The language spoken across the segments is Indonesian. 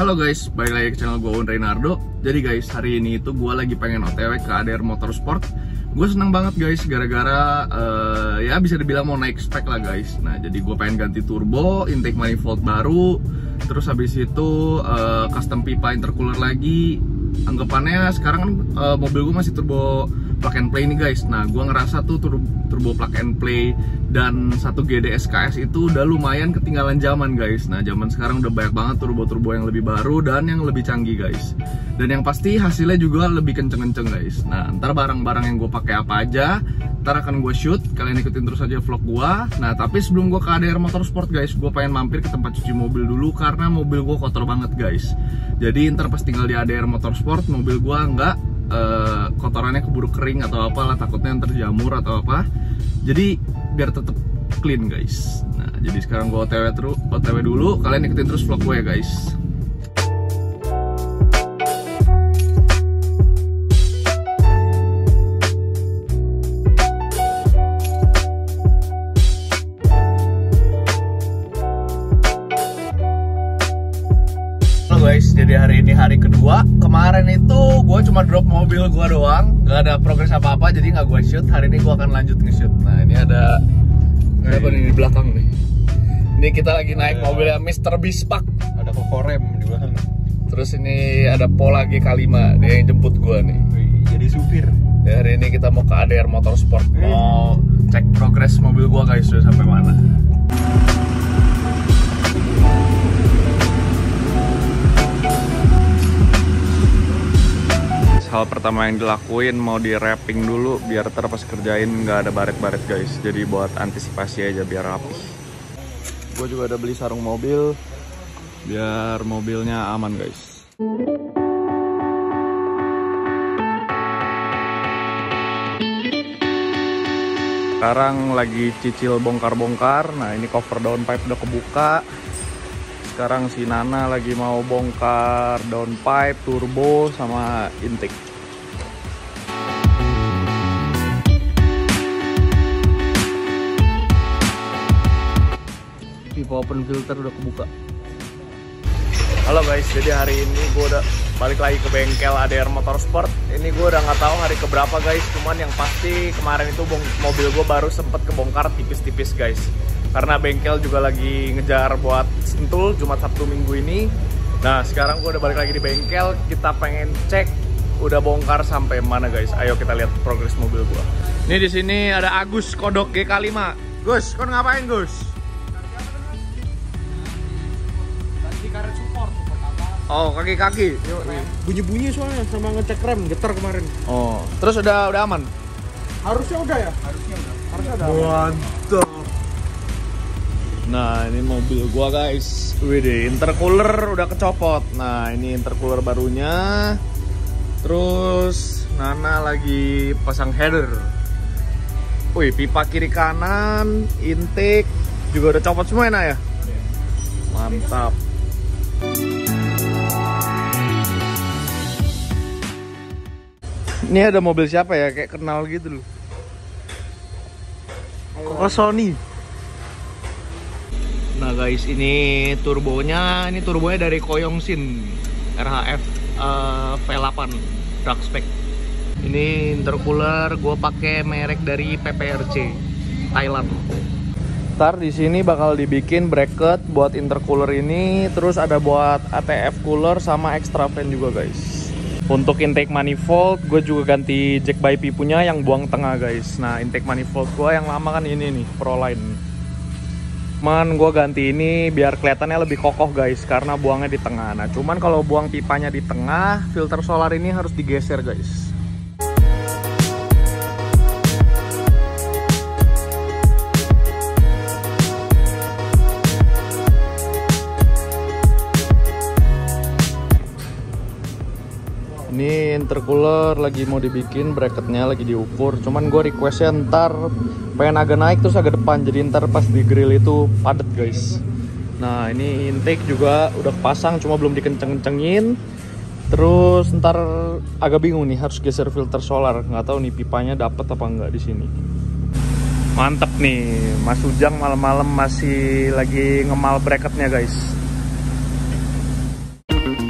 Halo guys, balik lagi ke channel gue Reynardo. Jadi guys, hari ini itu gue lagi pengen OTW ke ADR Motorsport. Gue seneng banget guys, gara-gara ya bisa dibilang mau naik spek lah guys. Nah jadi gue pengen ganti turbo, intake manifold baru, terus habis itu custom pipa intercooler lagi. Anggapannya sekarang kan mobil gue masih turbo plug and play nih guys. Nah gue ngerasa tuh turbo plug and play dan 1 GD SKS itu udah lumayan ketinggalan zaman guys. Nah zaman sekarang udah banyak banget turbo-turbo yang lebih baru dan yang lebih canggih guys. Dan yang pasti hasilnya juga lebih kenceng-kenceng guys. Nah ntar barang-barang yang gue pakai apa aja, ntar akan gue shoot. Kalian ikutin terus aja vlog gue. Nah tapi sebelum gue ke ADR Motorsport guys, gue pengen mampir ke tempat cuci mobil dulu karena mobil gue kotor banget guys. Jadi ntar pas tinggal di ADR Motorsport, mobil gue nggak kotorannya keburu kering atau apalah, takutnya ntar jamur atau apa. Jadi biar tetap clean guys. Nah jadi sekarang gue OTW dulu. Kalian ikutin terus vlog gue ya guys. Guys, jadi hari ini hari kedua. Kemarin itu gue cuma drop mobil gue doang, gak ada progres apa-apa, jadi nggak gue shoot. Hari ini gue akan lanjut nge-shoot. Nah ini ada apa nih di belakang nih. Ini kita lagi naik mobilnya Mr. Bispak. Ada kokorem di belakang. Terus ini ada Pola GK5, dia yang jemput gue nih. Jadi supir. Ya, hari ini kita mau ke ADR Motorsport, mau cek progres mobil gue guys, sudah sampai mana. Hal pertama yang dilakuin mau di wrapping dulu biar terpas kerjain nggak ada baret-baret guys. Jadi buat antisipasi aja biar rapi. Gue juga ada beli sarung mobil biar mobilnya aman guys. Sekarang lagi cicil bongkar-bongkar. Nah ini cover downpipe udah kebuka. Sekarang si Nana lagi mau bongkar downpipe, turbo, sama intake. Pipa open filter udah kebuka. Halo guys, jadi hari ini gue udah balik lagi ke bengkel ADR Motorsport. Ini gue udah nggak tahu hari keberapa guys. Cuman yang pasti kemarin itu mobil gue baru sempet kebongkar tipis-tipis guys. Karena bengkel juga lagi ngejar buat sentul Jumat Sabtu Minggu ini. Nah sekarang gue udah balik lagi di bengkel. Kita pengen cek udah bongkar sampai mana guys. Ayo kita lihat progres mobil gue. Ini di sini ada Agus Kodok GK5. Gus, kau ngapain Gus? Ganti karet support. Oh kaki-kaki. Bunyi-bunyi soalnya sama ngecek rem getar kemarin. Oh terus udah aman? Harusnya udah ya? Harusnya udah. Mantap. Nah ini mobil gua guys. Widih, intercooler udah kecopot. Nah ini intercooler barunya. Terus Nana lagi pasang header. Wih, pipa kiri kanan, intake juga udah copot semua ya. Mantap. Ini ada mobil siapa ya? Kayak kenal gitu loh. Kok Sony. Nah guys, ini turbonya dari Koyongsin RHF V8 drag spec. Ini intercooler gue pakai merek dari PPRC Thailand. Ntar di sini bakal dibikin bracket buat intercooler ini, terus ada buat ATF cooler sama extra fan juga guys. Untuk intake manifold gue juga ganti jack by P punya yang buang tengah guys. Nah intake manifold gue yang lama kan ini nih Proline. Cuman gue ganti ini biar kelihatannya lebih kokoh guys, karena buangnya di tengah. Nah cuman kalau buang pipanya di tengah, filter solar ini harus digeser guys. Ini intercooler lagi mau dibikin, bracketnya lagi diukur. Cuman gue requestnya ntar pengen agak naik terus agak depan, jadi ntar pas di grill itu padet guys. Nah ini intake juga udah pasang, cuma belum dikenceng-kencengin. Terus ntar agak bingung nih, harus geser filter solar. Nggak tahu nih pipanya dapet apa enggak di sini. Mantep nih, Mas Ujang malam-malam masih lagi ngemal bracketnya guys.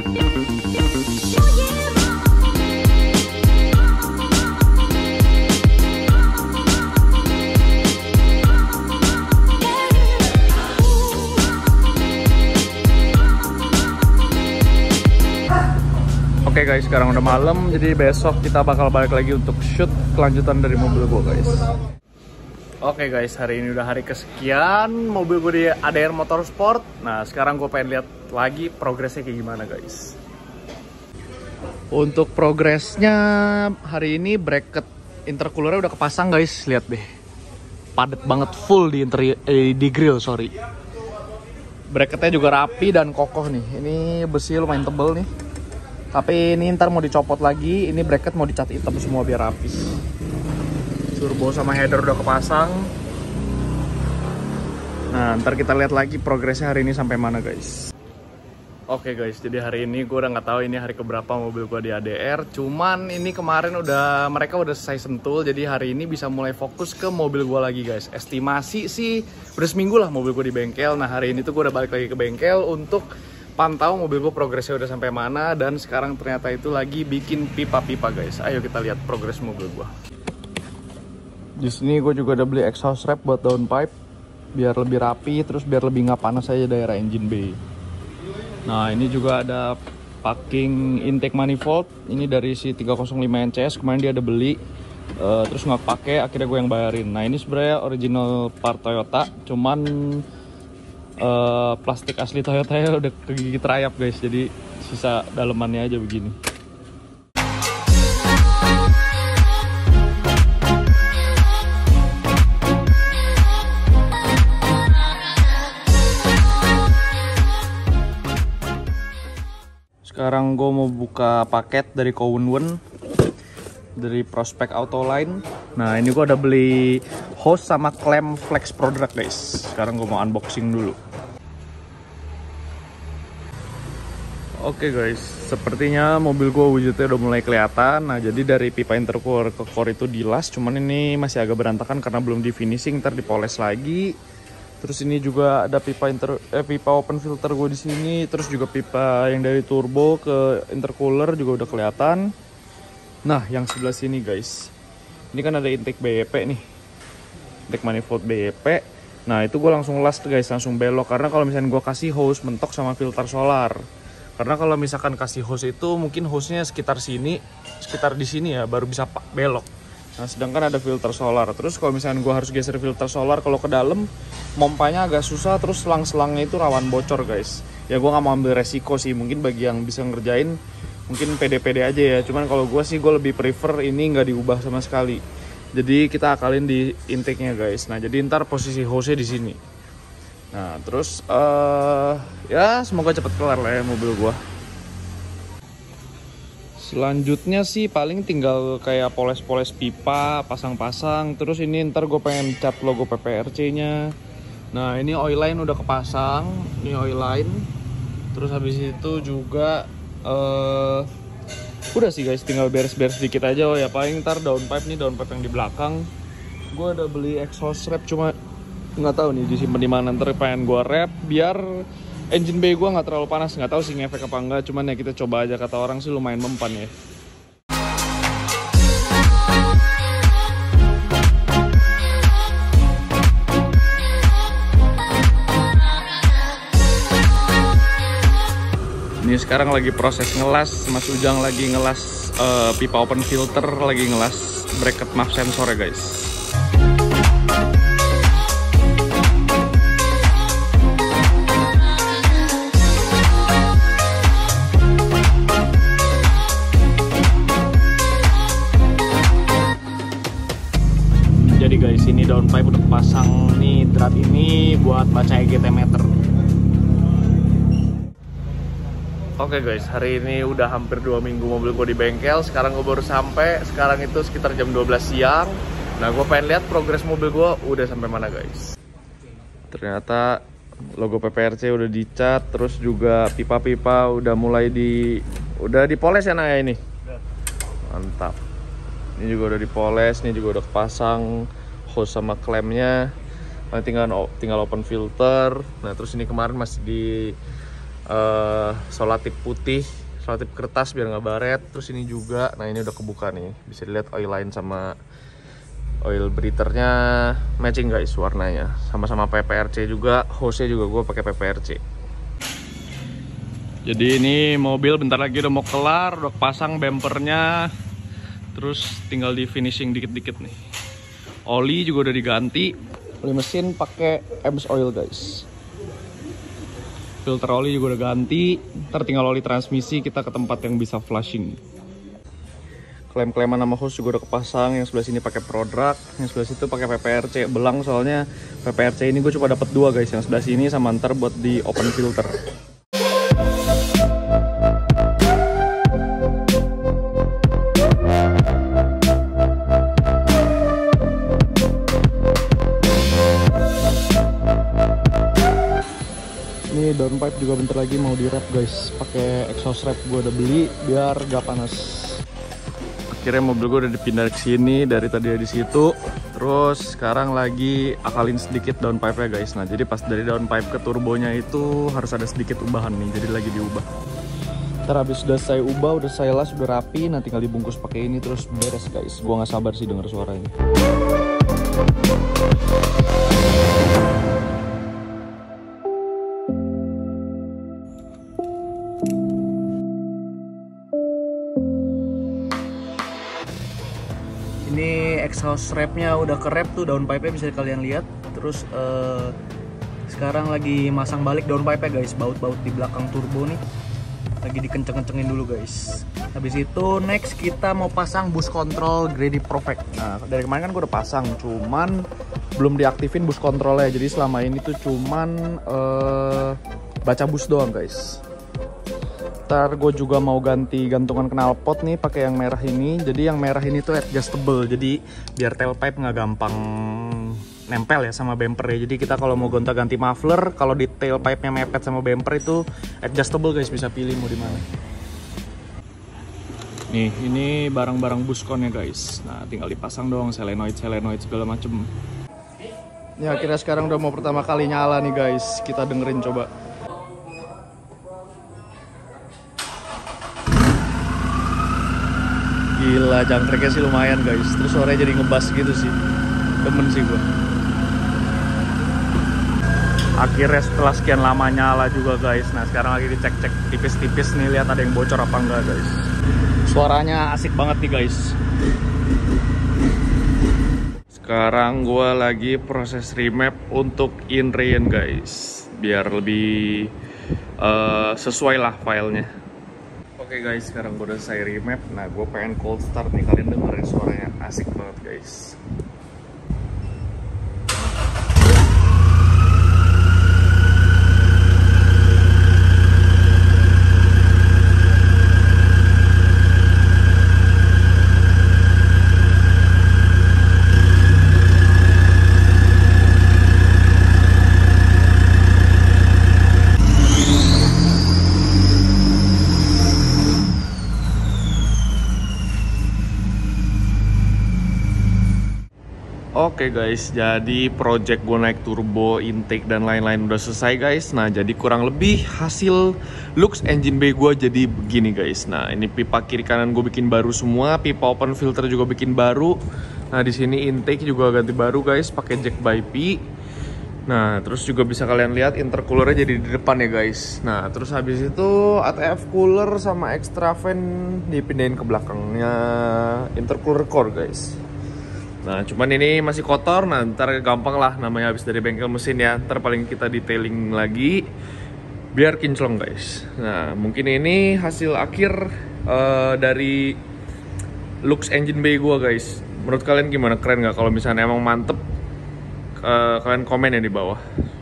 Oke guys, sekarang udah malam, jadi besok kita bakal balik lagi untuk shoot kelanjutan dari mobil gue guys. Oke guys, hari ini udah hari kesekian mobil gue di ADR Motorsport. Nah sekarang gue pengen lihat lagi progresnya kayak gimana guys. Untuk progresnya hari ini bracket intercoolernya udah kepasang guys, lihat deh. Padet banget, full di di grill, sorry. Bracketnya juga rapi dan kokoh nih. Ini besi lumayan tebel nih. Tapi ini ntar mau dicopot lagi, ini bracket mau dicat hitam semua biar rapi. Turbo sama header udah kepasang. Nah ntar kita lihat lagi progresnya hari ini sampai mana guys. Oke guys, jadi hari ini gue udah nggak tahu ini hari keberapa mobil gue di ADR. Cuman ini kemarin mereka udah selesai sentul, jadi hari ini bisa mulai fokus ke mobil gue lagi guys. Estimasi sih udah seminggu lah mobil gue di bengkel. Nah hari ini tuh gue udah balik lagi ke bengkel untuk pantau mobil gue progresnya udah sampai mana. Dan sekarang ternyata itu lagi bikin pipa-pipa guys. Ayo kita lihat progres mobil gue. Di sini gue juga udah beli exhaust wrap buat downpipe biar lebih rapi, terus biar lebih nggak panas aja daerah engine bay. Nah ini juga ada packing intake manifold, ini dari si 305 NCS, kemarin dia ada beli, terus nggak pakai, akhirnya gue yang bayarin. Nah ini sebenarnya original part Toyota, cuman plastik asli Toyota ya udah kegigit rayap guys, jadi sisa dalemannya aja begini. Sekarang gue mau buka paket dari Kowenwen dari Prospect Autoline. Nah ini gue udah beli hose sama klem flex product guys. Sekarang gue mau unboxing dulu. Oke guys, sepertinya mobil gue wujudnya udah mulai kelihatan. Nah jadi dari pipa intercooler ke core itu dilas, cuman ini masih agak berantakan karena belum di finishing, ntar dipoles lagi. Terus ini juga ada pipa open filter gue di sini, terus juga pipa yang dari turbo ke intercooler juga udah kelihatan. Nah, yang sebelah sini guys, ini kan ada intake BEP nih, intake manifold BEP. Nah itu gue langsung las guys, langsung belok karena kalau misalnya gue kasih hose mentok sama filter solar. Karena kalau misalkan kasih hose itu mungkin hose-nya sekitar sini, sekitar di sini ya, baru bisa belok. Nah sedangkan ada filter solar. Terus kalau misalnya gue harus geser filter solar kalau ke dalam, mompanya agak susah, terus selang-selangnya itu rawan bocor guys. Ya gue nggak mau ambil resiko sih, mungkin bagi yang bisa ngerjain mungkin pede-pede aja ya. Cuman kalau gue sih gue lebih prefer ini nggak diubah sama sekali. Jadi kita akalin di intake-nya guys. Nah jadi ntar posisi hose-nya di sini. Nah terus ya semoga cepet kelar lah ya mobil gue. Selanjutnya sih paling tinggal kayak poles-poles pipa, pasang-pasang. Terus ini ntar gue pengen cat logo PPRC-nya. Nah ini oil line udah kepasang, ini oil line. Terus habis itu juga udah sih guys, tinggal beres-beres dikit aja. Oh ya paling ntar downpipe yang di belakang. Gue udah beli exhaust wrap, cuma nggak tahu nih disimpan di mana. Ntar pengen gue wrap biar engine bay gue nggak terlalu panas. Nggak tahu sih ngefek apa enggak, cuman ya kita coba aja. Kata orang sih lumayan mempan ya. Ini sekarang lagi proses ngelas, Mas Ujang lagi ngelas pipa open filter, lagi ngelas bracket map sensor ya guys. Jadi guys, ini downpipe udah kepasang nih, drat ini buat baca EGT meter. Oke guys, hari ini udah hampir 2 minggu mobil gue di bengkel. Sekarang gue baru sampai, sekarang itu sekitar jam 12 siang. Nah gue pengen lihat progres mobil gue udah sampai mana guys. Ternyata logo PPRC udah dicat, terus juga pipa-pipa udah mulai udah dipoles ya Naya ini. Mantap. Ini juga udah dipoles, ini juga udah kepasang hose sama klemnya. Nah, tinggal open filter. Nah terus ini kemarin masih di solatip putih, solatip kertas biar nggak baret. Terus ini juga, nah ini udah kebuka nih, bisa dilihat oil line sama oil breathernya matching guys warnanya, sama-sama PPRC juga. Hose juga gue pakai PPRC. Jadi ini mobil bentar lagi udah mau kelar, udah pasang bempernya, terus tinggal di finishing dikit-dikit nih. Oli juga udah diganti, oli mesin pakai EBS oil guys. Filter oli juga udah ganti, ntar tinggal oli transmisi kita ke tempat yang bisa flushing. Klem-kleman sama hose juga udah kepasang, yang sebelah sini pakai Prodrak, yang sebelah situ pakai PPRC belang, soalnya PPRC ini gue cuma dapat 2 guys, yang sebelah sini sama ntar buat di open filter. Ini downpipe juga bentar lagi mau di wrap guys, pakai exhaust wrap gue udah beli biar gak panas. Akhirnya mobil gue udah dipindah ke sini, dari tadi di situ. Terus sekarang lagi akalin sedikit downpipe nya guys. Nah jadi pas dari downpipe ke turbonya itu harus ada sedikit ubahan nih, jadi lagi diubah. Ntar habis sudah saya ubah, udah saya las, udah rapi, nah tinggal dibungkus pakai ini terus beres guys. Gue nggak sabar sih denger suaranya. Ini exhaust wrapnya udah ke wrap tuh, downpipe-nya bisa kalian lihat. Terus sekarang lagi masang balik downpipe-nya guys, baut-baut di belakang turbo nih lagi dikenceng-kencengin dulu guys. Habis itu next kita mau pasang bus control Grady Perfect. Nah dari kemarin kan gue udah pasang, cuman belum diaktifin bus controlnya, jadi selama ini tuh cuman baca bus doang guys. Ntar gue juga mau ganti gantungan knalpot nih pakai yang merah ini. Jadi yang merah ini tuh adjustable, jadi biar tailpipe nggak gampang nempel ya sama bumper ya. Jadi kita kalau mau gonta-ganti muffler, kalau di tailpipe-nya mepet sama bumper itu adjustable guys, bisa pilih mau di mana. Nih, ini barang-barang busconnya guys. Nah, tinggal dipasang doang, selenoid segala macem. Ya, akhirnya sekarang udah mau pertama kali nyala nih guys. Kita dengerin coba. Gila, jangkreknya sih lumayan guys. Terus suaranya jadi ngebas gitu sih. Demen sih gua. Akhirnya setelah sekian lama nyala juga guys. Nah sekarang lagi dicek-cek tipis-tipis nih, lihat ada yang bocor apa enggak guys. Suaranya asik banget nih guys. Sekarang gua lagi proses remap untuk in-rain guys, biar lebih sesuai lah filenya. Oke guys, sekarang gue udah selesai remap. Nah gue pengen cold start nih, kalian dengerin suaranya asik banget guys. Oke guys, jadi project gue naik turbo, intake dan lain-lain udah selesai guys. Nah jadi kurang lebih hasil looks engine bay gue jadi begini guys. Nah ini pipa kiri kanan gue bikin baru semua, pipa open filter juga bikin baru. Nah di sini intake juga ganti baru guys, pakai jack by P. Nah terus juga bisa kalian lihat intercoolernya jadi di depan ya guys. Nah terus habis itu ATF cooler sama extra fan dipindahin ke belakangnya intercooler core guys. Nah cuman ini masih kotor, nah ntar gampang lah, namanya habis dari bengkel mesin ya. Ntar paling kita detailing lagi biar kinclong guys. Nah mungkin ini hasil akhir dari looks engine bay gua guys. Menurut kalian gimana, keren nggak? Kalau misalnya emang mantep, kalian komen ya di bawah.